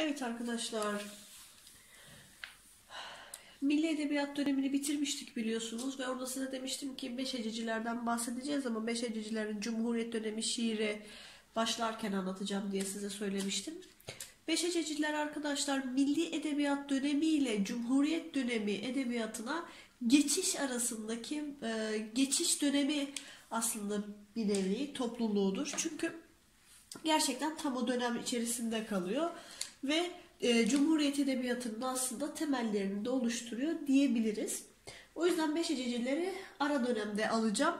Evet arkadaşlar, Milli Edebiyat dönemini bitirmiştik biliyorsunuz ve orada size demiştim ki beşecicilerden bahsedeceğiz ama beşecicilerin Cumhuriyet dönemi şiiri başlarken anlatacağım diye size söylemiştim. Beşeciciler arkadaşlar Milli Edebiyat dönemi ile Cumhuriyet dönemi edebiyatına geçiş arasındaki geçiş dönemi aslında bir nevi topluluğudur. Çünkü gerçekten tam o dönem içerisinde kalıyor ve Cumhuriyet Edebiyatı'nın aslında temellerini de oluşturuyor diyebiliriz. O yüzden beşecicileri ara dönemde alacağım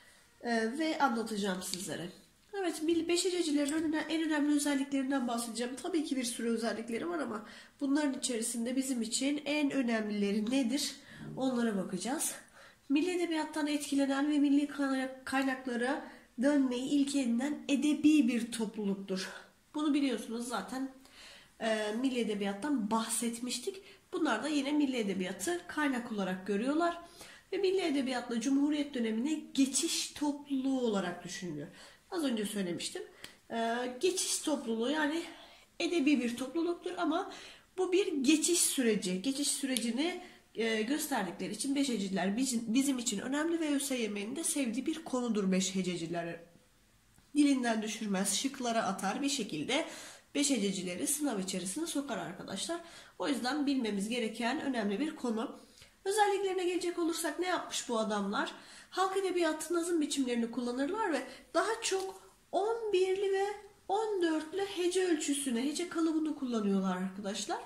ve anlatacağım sizlere. Evet, beşecicilerin en önemli özelliklerinden bahsedeceğim. Tabii ki bir sürü özellikleri var ama bunların içerisinde bizim için en önemlileri nedir? Onlara bakacağız. Milli Edebiyattan etkilenen ve milli kaynaklara dönmeyi ilk edinen edebi bir topluluktur. Bunu biliyorsunuz zaten Milli Edebiyattan bahsetmiştik. Bunlar da yine Milli Edebiyatı kaynak olarak görüyorlar. Ve Milli Edebiyatla Cumhuriyet dönemine geçiş topluluğu olarak düşünülüyor. Az önce söylemiştim. Geçiş topluluğu yani edebi bir topluluktur ama bu bir geçiş süreci. Geçiş sürecini gösterdikleri için beşhececiler bizim için önemli ve ÖSYM'nin de sevdiği bir konudur beşhececiler. Dilinden düşürmez, şıklara atar bir şekilde beşhececileri sınav içerisine sokar arkadaşlar. O yüzden bilmemiz gereken önemli bir konu. Özelliklerine gelecek olursak ne yapmış bu adamlar? Halk edebiyatı nazım biçimlerini kullanırlar ve daha çok 11'li ve 14'lü hece ölçüsüne, hece kalıbını kullanıyorlar arkadaşlar.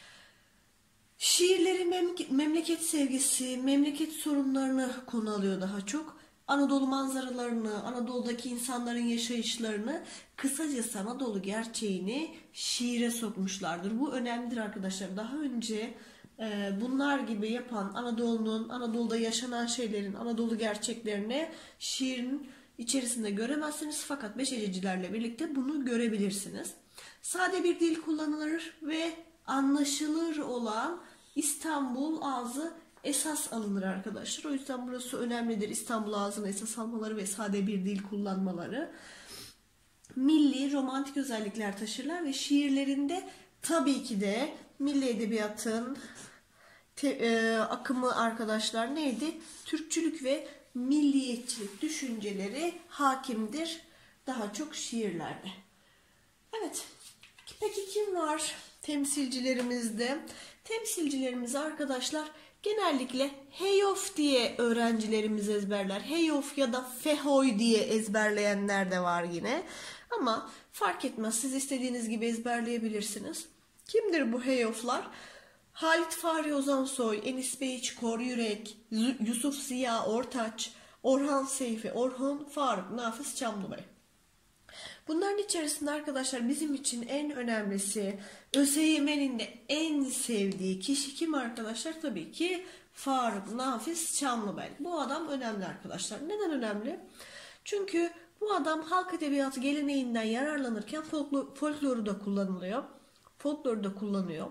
Şiirleri memleket sevgisi, memleket sorunlarını konu alıyor daha çok. Anadolu manzaralarını, Anadolu'daki insanların yaşayışlarını, kısacası Anadolu gerçeğini şiire sokmuşlardır. Bu önemlidir arkadaşlar. Daha önce bunlar gibi yapan Anadolu'da yaşanan şeylerin, Anadolu gerçeklerini şiirin içerisinde göremezsiniz. Fakat beşecicilerle birlikte bunu görebilirsiniz. Sade bir dil kullanılır ve anlaşılır olan İstanbul ağzı esas alınır arkadaşlar. O yüzden burası önemlidir. İstanbul ağzını esas almaları ve sade bir dil kullanmaları. Milli, romantik özellikler taşırlar ve şiirlerinde tabii ki de milli edebiyatın akımı arkadaşlar neydi? Türkçülük ve milliyetçilik düşünceleri hakimdir daha çok şiirlerde. Evet. Peki kim var temsilcilerimizde? Temsilcilerimiz arkadaşlar genellikle heyof diye öğrencilerimiz ezberler. Heyof ya da fehoy diye ezberleyenler de var yine. Ama fark etmez. Siz istediğiniz gibi ezberleyebilirsiniz. Kimdir bu heyoflar? Halit Fahri Ozansoy, Enis Behiç Kor Yürek, Yusuf Ziya Ortaç, Orhan Seyfi, Orhun Faruk, Nafiz Çamlıbey. Bunların içerisinde arkadaşlar bizim için en önemlisi, ÖSYM'nin de en sevdiği kişi kim arkadaşlar? Tabii ki Faruk Nafiz Çamlıbel. Bu adam önemli arkadaşlar. Neden önemli? Çünkü bu adam halk edebiyatı geleneğinden yararlanırken folkloru da kullanılıyor. Folkloru da kullanıyor.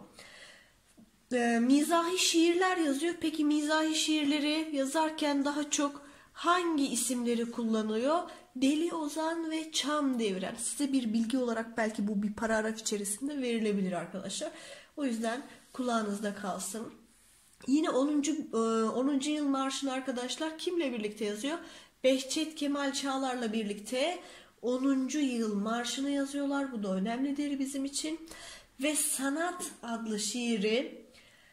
Mizahi şiirler yazıyor. Peki mizahi şiirleri yazarken daha çok hangi isimleri kullanıyor? Deli Ozan ve Çam Devren. Size bir bilgi olarak belki bu bir paragraf içerisinde verilebilir arkadaşlar. O yüzden kulağınızda kalsın. Yine 10. yıl marşını arkadaşlar kimle birlikte yazıyor? Behçet Kemal Çağlar'la birlikte 10. yıl marşını yazıyorlar. Bu da önemlidir bizim için. Ve Sanat adlı şiiri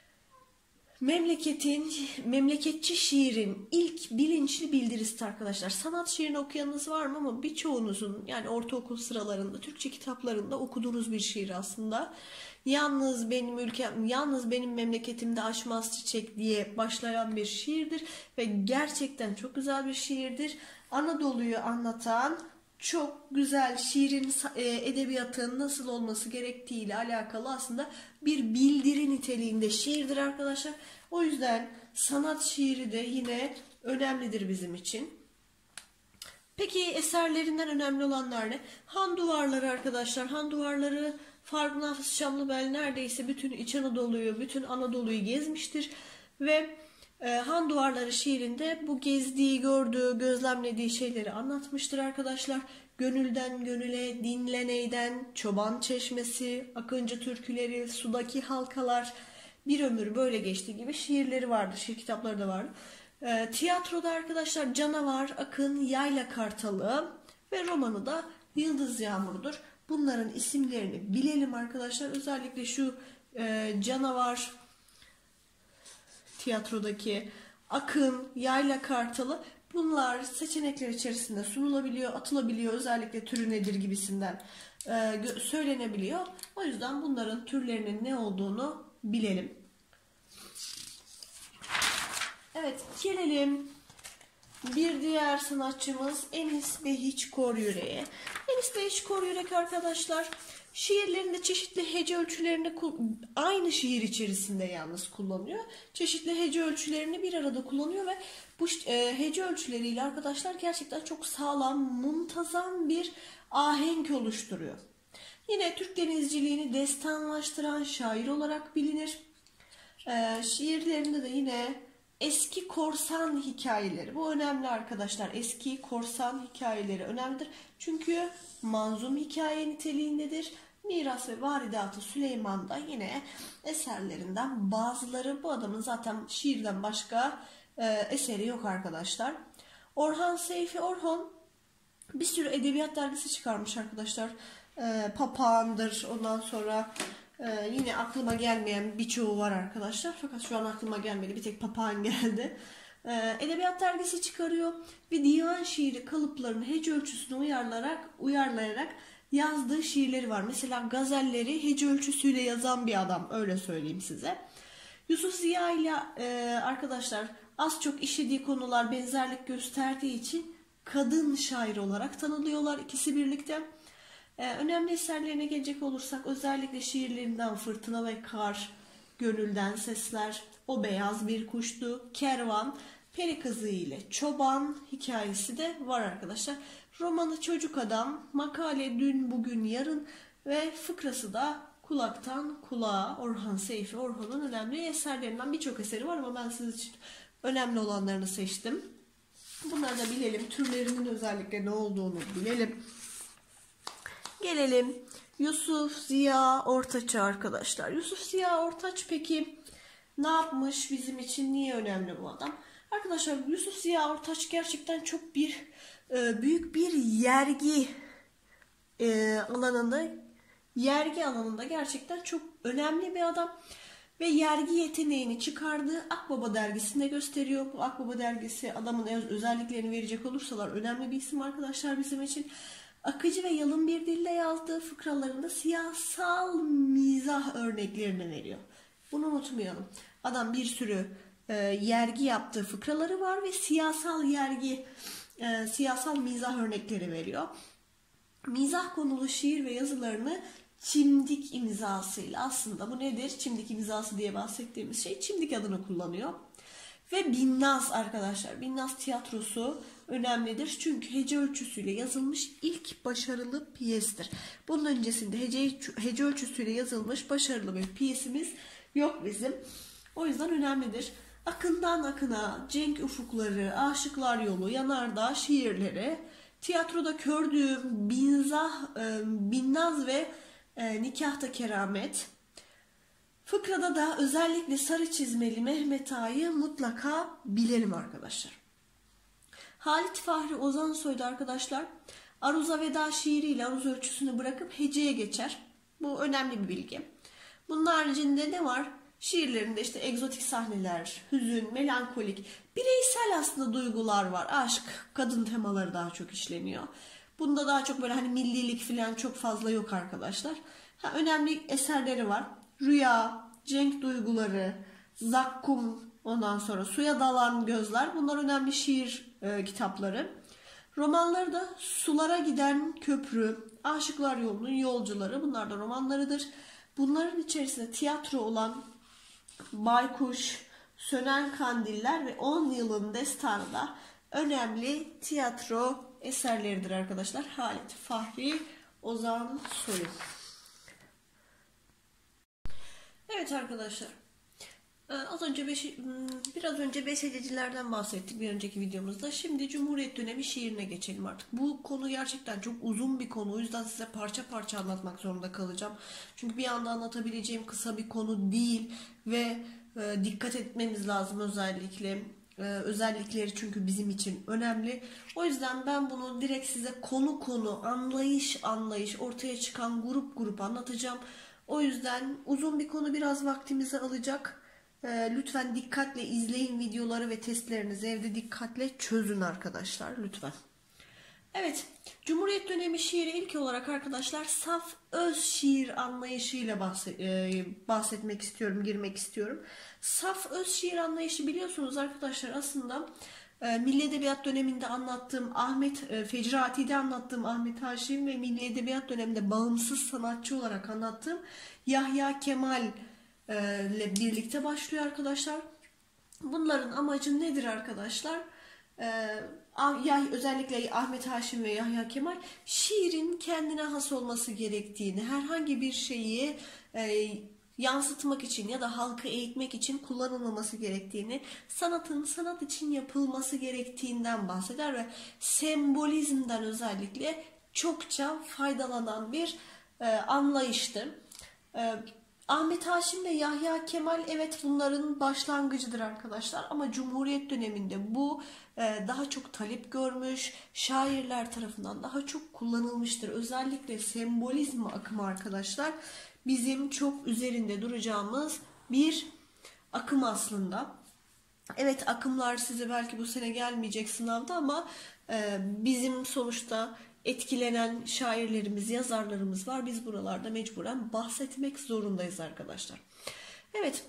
memleketçi şiirin ilk bilinçli bildirisi arkadaşlar. Sanat şiirini okuyanınız var mı? Ama birçoğunuzun yani ortaokul sıralarında Türkçe kitaplarında okuduğunuz bir şiir aslında. Yalnız benim memleketimde açmaz çiçek diye başlayan bir şiirdir ve gerçekten çok güzel bir şiirdir. Anadolu'yu anlatan çok güzel şiirin edebiyatının nasıl olması gerektiği ile alakalı aslında bir bildiri niteliğinde şiirdir arkadaşlar. O yüzden sanat şiiri de yine önemlidir bizim için. Peki eserlerinden önemli olanlar ne? Han Duvarları arkadaşlar. Han Duvarları Faruk Nafiz Çamlıbel neredeyse bütün İç Anadolu'yu, bütün Anadolu'yu gezmiştir ve Han Duvarları şiirinde bu gezdiği, gördüğü, gözlemlediği şeyleri anlatmıştır arkadaşlar. Gönülden Gönüle, Dinle Neyden, Çoban Çeşmesi, Akıncı Türküleri, Sudaki Halkalar, Bir Ömür Böyle Geçti gibi şiirleri vardı. Şiir kitapları da vardı. Tiyatroda arkadaşlar Canavar, Akın, Yayla Kartalı ve romanı da Yıldız Yağmuru'dur. Bunların isimlerini bilelim arkadaşlar. Özellikle şu Canavar, tiyatrodaki Akın, Yayla Kartalı, bunlar seçenekler içerisinde sunulabiliyor, atılabiliyor. Özellikle türü nedir gibisinden söylenebiliyor. O yüzden bunların türlerinin ne olduğunu bilelim. Evet, gelelim bir diğer sanatçımız Enis Behiç Koryürek'e. Enis Behiç Koryürek arkadaşlar şiirlerinde çeşitli hece ölçülerini aynı şiir içerisinde yalnız kullanıyor. Çeşitli hece ölçülerini bir arada kullanıyor ve bu hece ölçüleriyle arkadaşlar gerçekten çok sağlam, muntazam bir ahenk oluşturuyor. Yine Türk denizciliğini destanlaştıran şair olarak bilinir. Şiirlerinde de yine eski korsan hikayeleri, bu önemli arkadaşlar. Eski korsan hikayeleri önemlidir. Çünkü manzum hikaye niteliğindedir. Miras ve Varidat-ı Süleyman'da yine eserlerinden bazıları. Bu adamın zaten şiirden başka eseri yok arkadaşlar. Orhan Seyfi Orhon bir sürü edebiyat dergisi çıkarmış arkadaşlar. Papağan'dır, ondan sonra yine aklıma gelmeyen birçoğu var arkadaşlar. Fakat şu an aklıma gelmedi. Bir tek Papağan geldi. Edebiyat dergisi çıkarıyor ve divan şiiri kalıplarını hece ölçüsüne uyarlayarak yazdığı şiirleri var. Mesela gazelleri hece ölçüsüyle yazan bir adam, öyle söyleyeyim size. Yusuf Ziya ile arkadaşlar az çok işlediği konular benzerlik gösterdiği için kadın şair olarak tanınıyorlar ikisi birlikte. Önemli eserlerine gelecek olursak özellikle şiirlerinden Fırtına ve Kar, Gönülden Sesler, O Beyaz Bir Kuştu, Kervan, Peri Kızı ile Çoban hikayesi de var arkadaşlar. Romanı Çocuk Adam, makale Dün Bugün Yarın ve fıkrası da Kulaktan Kulağa. Orhan Seyfi Orhan'ın önemli eserlerinden birçok eseri var ama ben siz için önemli olanlarını seçtim. Bunları da bilelim. Türlerinin özellikle ne olduğunu bilelim. Gelelim Yusuf Ziya Ortaç'a arkadaşlar. Yusuf Ziya Ortaç peki ne yapmış bizim için? Niye önemli bu adam? Arkadaşlar Yusuf Ziya Ortaç gerçekten çok büyük bir yergi alanında gerçekten çok önemli bir adam. Ve yergi yeteneğini çıkardığı Akbaba dergisinde gösteriyor. Bu Akbaba dergisi adamın özelliklerini verecek olursalar önemli bir isim arkadaşlar bizim için. Akıcı ve yalın bir dille yazdığı fıkralarında siyasal mizah örneklerini veriyor. Bunu unutmayalım. Adam bir sürü yergi yaptığı fıkraları var ve siyasal mizah örnekleri veriyor. Mizah konulu şiir ve yazılarını çimdik imzasıyla, aslında bu nedir? Çimdik imzası diye bahsettiğimiz şey çimdik adını kullanıyor. Ve Binnaz arkadaşlar. Binnaz tiyatrosu önemlidir. Çünkü hece ölçüsüyle yazılmış ilk başarılı piyestir. Bunun öncesinde hece ölçüsüyle yazılmış başarılı bir piyesimiz yok bizim. O yüzden önemlidir. Akından Akına, Cenk Ufukları, Aşıklar Yolu, Yanardağ şiirleri, tiyatroda Kördüğüm, Binnaz ve Nikahta Keramet. Fıkrada da özellikle Sarı Çizmeli Mehmet Ağa'yı mutlaka bilelim arkadaşlar. Halit Fahri Ozansoy da arkadaşlar Aruza Veda şiiriyle aruz ölçüsünü bırakıp heceye geçer. Bu önemli bir bilgi. Bunun haricinde ne var? Şiirlerinde işte egzotik sahneler, hüzün, melankolik, bireysel aslında duygular var. Aşk, kadın temaları daha çok işleniyor. Bunda daha çok böyle hani millilik falan çok fazla yok arkadaşlar. Önemli eserleri var. Rüya, Cenk Duyguları, Zakkum, ondan sonra Suya Dalan Gözler. Bunlar önemli şiir kitapları. Romanları da Sulara Giden Köprü, Aşıklar Yolu'nun Yolcuları. Bunlar da romanlarıdır. Bunların içerisinde tiyatro olan Baykuş, Sönen Kandiller ve 10 Yılın Destanı da önemli tiyatro eserleridir arkadaşlar. Halit Fahri Ozansoy. Evet arkadaşlar. Biraz önce beş hececilerden bahsettik bir önceki videomuzda. Şimdi Cumhuriyet dönemi şiirine geçelim artık. Bu konu gerçekten çok uzun bir konu. O yüzden size parça parça anlatmak zorunda kalacağım. Çünkü bir anda anlatabileceğim kısa bir konu değil ve dikkat etmemiz lazım özellikle. Özellikleri çünkü bizim için önemli. O yüzden ben bunu direkt size konu konu, anlayış ortaya çıkan grup grup anlatacağım. O yüzden uzun bir konu, biraz vaktimizi alacak. Lütfen dikkatle izleyin videoları ve testlerinizi evde dikkatle çözün arkadaşlar lütfen. Evet, Cumhuriyet dönemi şiiri ilk olarak arkadaşlar saf öz şiir anlayışıyla bahsetmek istiyorum, girmek istiyorum. Saf öz şiir anlayışı biliyorsunuz arkadaşlar aslında Milli Edebiyat döneminde anlattığım Fecri Ati'de anlattığım Ahmet Haşim ve Milli Edebiyat döneminde bağımsız sanatçı olarak anlattığım Yahya Kemal ile birlikte başlıyor arkadaşlar. Bunların amacı nedir arkadaşlar? Özellikle Ahmet Haşim ve Yahya Kemal şiirin kendine has olması gerektiğini, herhangi bir şeyi yansıtmak için ya da halkı eğitmek için kullanılmaması gerektiğini, sanatın sanat için yapılması gerektiğinden bahseder ve sembolizmden özellikle çokça faydalanan bir anlayıştı. Ahmet Haşim ve Yahya Kemal evet bunların başlangıcıdır arkadaşlar ama Cumhuriyet döneminde bu daha çok talep görmüş, şairler tarafından daha çok kullanılmıştır. Özellikle sembolizm akımı arkadaşlar bizim çok üzerinde duracağımız bir akım aslında. Evet, akımlar size belki bu sene gelmeyecek sınavda ama bizim sonuçta etkilenen şairlerimiz, yazarlarımız var. Biz buralarda mecburen bahsetmek zorundayız arkadaşlar. Evet,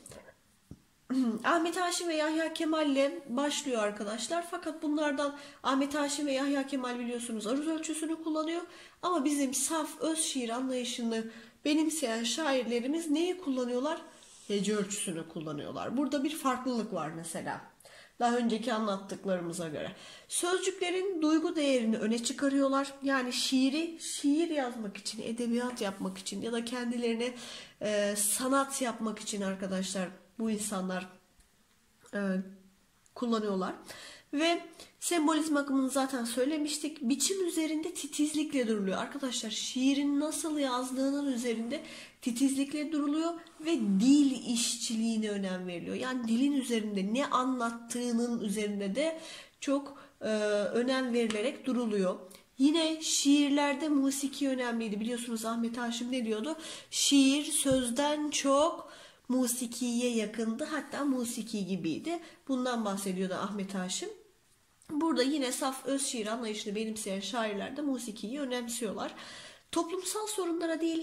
Ahmet Haşim ve Yahya Kemal ile başlıyor arkadaşlar. Fakat bunlardan Ahmet Haşim ve Yahya Kemal biliyorsunuz aruz ölçüsünü kullanıyor. Ama bizim saf öz şiir anlayışını benimseyen şairlerimiz neyi kullanıyorlar? Hece ölçüsünü kullanıyorlar. Burada bir farklılık var mesela. Daha önceki anlattıklarımıza göre. Sözcüklerin duygu değerini öne çıkarıyorlar. Yani şiir yazmak için, edebiyat yapmak için ya da kendilerine sanat yapmak için arkadaşlar bu insanlar kullanıyorlar. Ve sembolizm akımını zaten söylemiştik. Biçim üzerinde titizlikle duruluyor. Arkadaşlar şiirin nasıl yazdığının üzerinde titizlikle duruluyor ve dil işçiliğine önem veriliyor. Yani dilin üzerinde ne anlattığının üzerinde de çok önem verilerek duruluyor. Yine şiirlerde musiki önemliydi. Biliyorsunuz Ahmet Haşim ne diyordu? Şiir sözden çok musikiye yakındı. Hatta musiki gibiydi. Bundan bahsediyordu Ahmet Haşim. Burada yine saf öz şiir anlayışını benimseyen şairler de musikiyi önemsiyorlar. Toplumsal sorunlara değil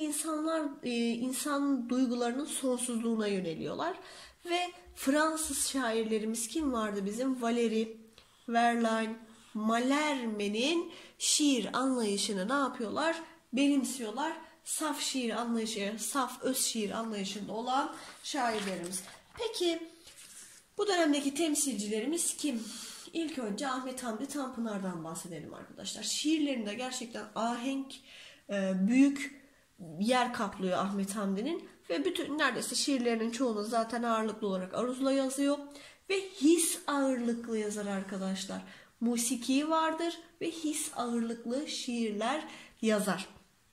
insan duygularının sonsuzluğuna yöneliyorlar. Ve Fransız şairlerimiz kim vardı bizim? Valéry, Verlaine, Mallarmé'nin şiir anlayışını ne yapıyorlar? Benimsiyorlar. Saf şiir anlayışı, saf öz şiir anlayışında olan şairlerimiz. Peki bu dönemdeki temsilcilerimiz kim? İlk önce Ahmet Hamdi Tanpınar'dan bahsedelim arkadaşlar. Şiirlerinde gerçekten ahenk büyük yer kaplıyor Ahmet Hamdi'nin ve bütün neredeyse şiirlerinin çoğunu zaten ağırlıklı olarak aruzla yazıyor ve his ağırlıklı yazar arkadaşlar. Musiki vardır ve his ağırlıklı şiirler yazar.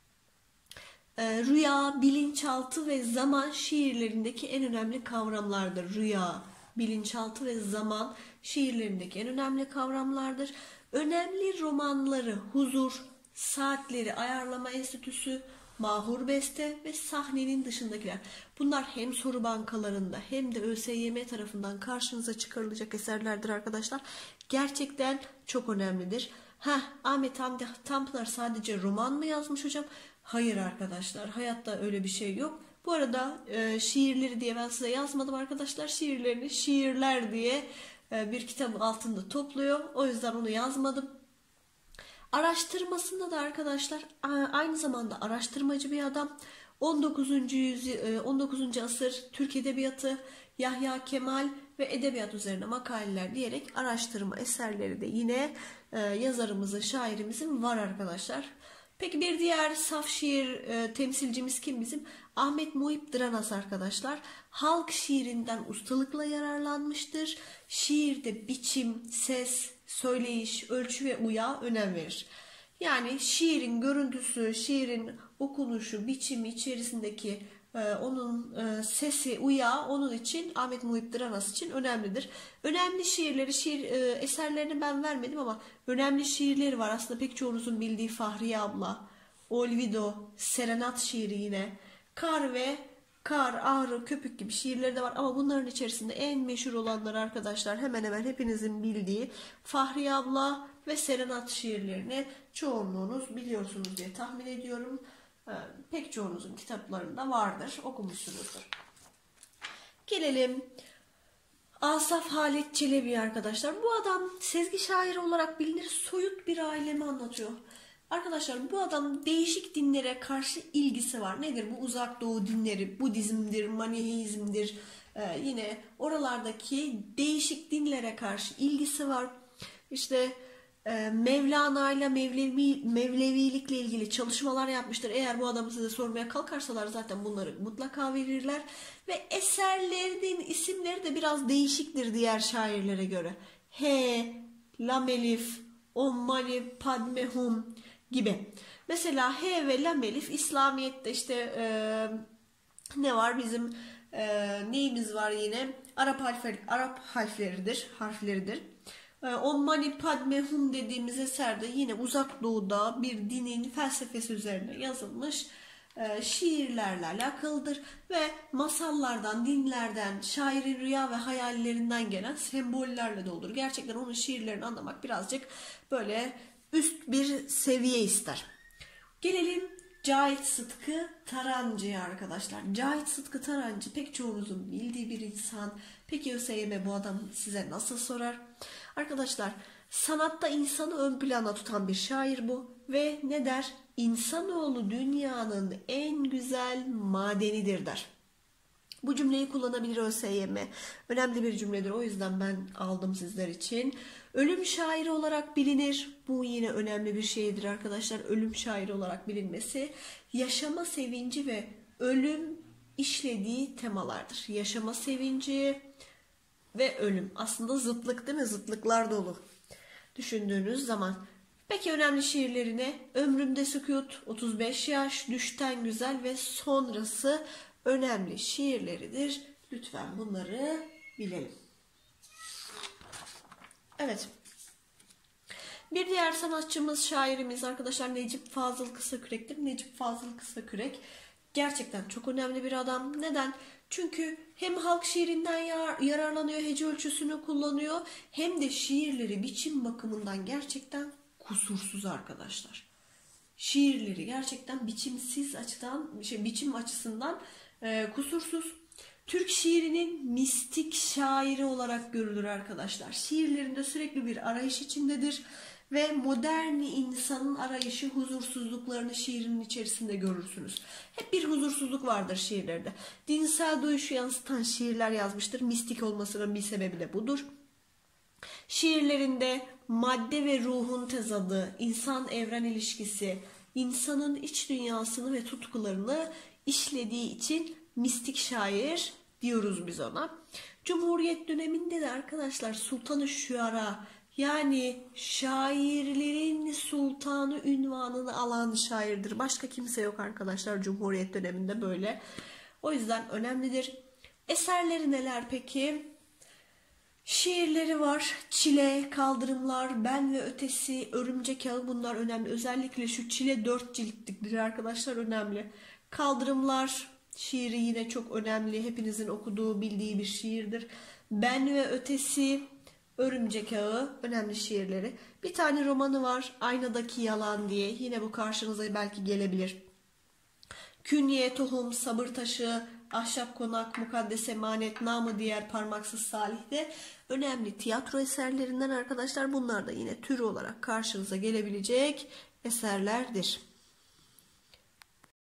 Rüya, bilinçaltı ve zaman şiirlerindeki en önemli kavramlardır. Rüya, bilinçaltı ve zaman şiirlerindeki en önemli kavramlardır. Önemli romanları Huzur, Saatleri Ayarlama Enstitüsü, Mahur Beste ve Sahnenin Dışındakiler. Bunlar hem soru bankalarında hem de ÖSYM tarafından karşınıza çıkarılacak eserlerdir arkadaşlar. Gerçekten çok önemlidir. Ahmet Hamdi Tanpınar sadece roman mı yazmış hocam? Hayır arkadaşlar, hayatta öyle bir şey yok. Bu arada şiirleri diye ben size yazmadım arkadaşlar. Şiirlerini Şiirler diye bir kitabın altında topluyor. O yüzden onu yazmadım. Araştırmasında da arkadaşlar aynı zamanda araştırmacı bir adam. 19. asır Türk Edebiyatı, Yahya Kemal ve edebiyat üzerine makaleler diyerek araştırma eserleri de yine yazarımızın, şairimizin var arkadaşlar. Peki bir diğer saf şiir temsilcimiz kim bizim? Ahmet Muhip Dıranas arkadaşlar. Halk şiirinden ustalıkla yararlanmıştır. Şiirde biçim, ses, söyleyiş, ölçü ve uyağa önem verir. Yani şiirin görüntüsü, şiirin okunuşu, biçimi içerisindeki onun sesi, uyağı onun için Ahmet Muhip Dıranas için önemlidir. Önemli şiirleri, eserlerini ben vermedim ama önemli şiirleri var. Aslında pek çoğunuzun bildiği Fahriye abla, Olvido, Serenat şiiri yine, Kar ve Kar, Ağrı, Köpük gibi şiirleri de var ama bunların içerisinde en meşhur olanlar arkadaşlar hemen hemen hepinizin bildiği Fahriye abla ve Serenat şiirlerini çoğunluğunuz biliyorsunuz diye tahmin ediyorum. Pek çoğunuzun kitaplarında vardır, okumuşsunuzdur. Gelelim Asaf Halet Çelebi arkadaşlar. Bu adam sezgi şairi olarak bilinir, soyut bir ailemi anlatıyor. Arkadaşlar bu adam değişik dinlere karşı ilgisi var. Nedir bu? Uzak Doğu dinleri, Budizm'dir, Maniheizm'dir. Yine oralardaki değişik dinlere karşı ilgisi var. İşte Mevlana ile Mevlevilikle ilgili çalışmalar yapmıştır. Eğer bu adamı size sormaya kalkarsalar zaten bunları mutlaka verirler. Ve eserlerinin isimleri de biraz değişiktir diğer şairlere göre. He, Lamelif, Om Mani Padme Hum gibi. Mesela He ve Lamelif İslamiyet'te işte ne var bizim neyimiz var yine? Arap harfleridir. Om Mani Padme Hum dediğimiz eserde yine Uzak Doğu'da bir dinin felsefesi üzerine yazılmış şiirlerle alakalıdır ve masallardan, dinlerden, şairin rüya ve hayallerinden gelen sembollerle de olur. Gerçekten onun şiirlerini anlamak birazcık böyle üst bir seviye ister. Gelelim Cahit Sıtkı Tarancı'ya arkadaşlar. Cahit Sıtkı Tarancı pek çoğunuzun bildiği bir insan. Peki ÖSYM bu adam size nasıl sorar? Arkadaşlar sanatta insanı ön plana tutan bir şair bu. Ve ne der? İnsanoğlu dünyanın en güzel madenidir der. Bu cümleyi kullanabilir ÖSYM. Önemli bir cümledir. O yüzden ben aldım sizler için. Ölüm şairi olarak bilinir. Bu yine önemli bir şeydir arkadaşlar. Ölüm şairi olarak bilinmesi. Yaşama sevinci ve ölüm işlediği temalardır. Yaşama sevinci ve ölüm. Aslında zıtlık değil mi? Zıtlıklar dolu. Düşündüğünüz zaman. Peki önemli şiirlerine Ömrümde Sükut, 35 Yaş, Düşten Güzel ve sonrası önemli şiirleridir. Lütfen bunları bilelim. Evet. Bir diğer sanatçımız, şairimiz arkadaşlar Necip Fazıl Kısakürek'tir. Necip Fazıl Kısakürek gerçekten çok önemli bir adam. Neden? Çünkü hem halk şiirinden yararlanıyor, hece ölçüsünü kullanıyor, hem de şiirleri biçim bakımından gerçekten kusursuz arkadaşlar. Şiirleri gerçekten biçim açısından kusursuz. Türk şiirinin mistik şairi olarak görülür arkadaşlar. Şiirlerinde sürekli bir arayış içindedir ve modern insanın arayışı, huzursuzluklarını şiirinin içerisinde görürsünüz. Hep bir huzursuzluk vardır şiirlerde. Dinsel duyuşu yansıtan şiirler yazmıştır. Mistik olmasının bir sebebi de budur. Şiirlerinde madde ve ruhun tezadı, insan-evren ilişkisi, insanın iç dünyasını ve tutkularını işlediği için mistik şair diyoruz biz ona. Cumhuriyet döneminde de arkadaşlar Sultan-ı Şuara, yani şairlerin sultanı ünvanını alan şairdir. Başka kimse yok arkadaşlar Cumhuriyet döneminde böyle. O yüzden önemlidir. Eserleri neler peki? Şiirleri var. Çile, Kaldırımlar, Ben ve Ötesi, Örümcek Ağı, bunlar önemli. Özellikle şu Çile 4 ciltliktir arkadaşlar, önemli. Kaldırımlar şiiri yine çok önemli. Hepinizin okuduğu, bildiği bir şiirdir. Ben ve Ötesi, Örümcek Ağı önemli şiirleri. Bir tane romanı var, Aynadaki Yalan diye. Yine bu karşınıza belki gelebilir. Künye, Tohum, Sabır Taşı, Ahşap Konak, Mukaddes Emanet, namı diğer Parmaksız Salih de önemli tiyatro eserlerinden arkadaşlar. Bunlar da yine tür olarak karşınıza gelebilecek eserlerdir.